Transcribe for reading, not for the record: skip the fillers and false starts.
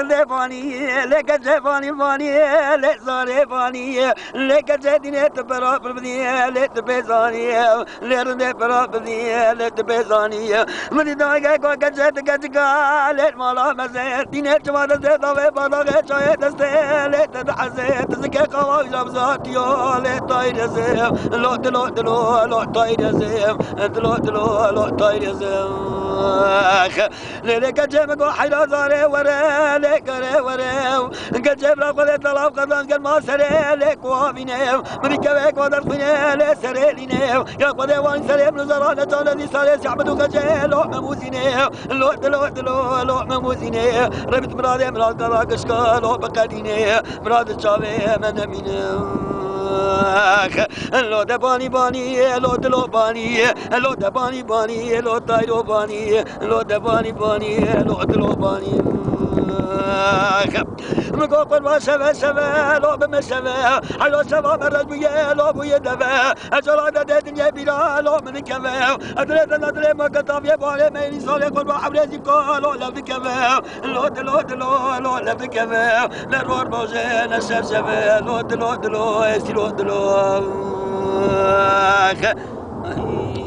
لغزة فانية لغزة فانية لزارة فانية لغزة دينة برا بربنية لتبزانية لرندة برا بربنية لتبزانية من دايقة غزة غزة لمالا مزة دينة جمال زيادة ببالا شاية دستة لتدحزة تزكى قواج لبزاتيو لطاير زيم لو دلو دلو لو طاير زيم دلو دلو لو طاير زيم ليك جيم قو حيلا زاري ورا ليك ورا جيم لا قد طلب قدان قال ما سري ليك وامينه من كبك ودر فينه لا سري لينه يا قد وان سري من زرانه تولد سري سعبدو جيلو مموزينه لو دلو دلو لو مموزينه ربط مراد مراد قراقش قالو بقدينه مراد شاوي من امينه لو دباني باني لو دلو باني لو دباني باني لو تايرو باني لو دباني باني لو دلو باني مقوقل ما سبا سبا لو بما سبا حلو سبا مرد بيه لو بيه دبا أجل الدنيا بلا لو من كفا أدري ما قطاب يبالي ميني صالي قل بحبريزي قالو لا بكفا لو دلو دلو لو لا بكفا لرور بوزي نسر سبا لو دلو دلو استلو دلو